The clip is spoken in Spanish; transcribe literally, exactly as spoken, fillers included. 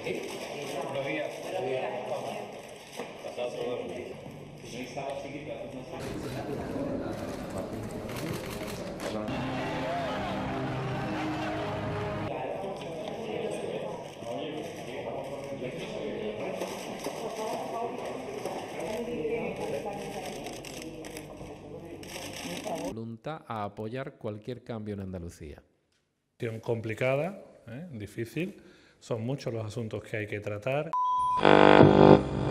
Voluntad a apoyar cualquier cambio en Andalucía. Complicada, ¿eh? Difícil, son muchos los asuntos que hay que tratar.